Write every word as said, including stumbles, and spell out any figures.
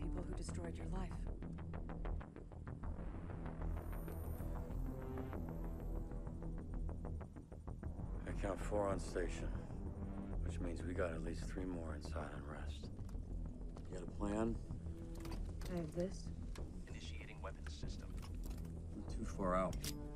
people who destroyed your life. I count four on station, which means we got at least three more inside and rest. You got a plan? I have this. Initiating weapons system. I'm too far out.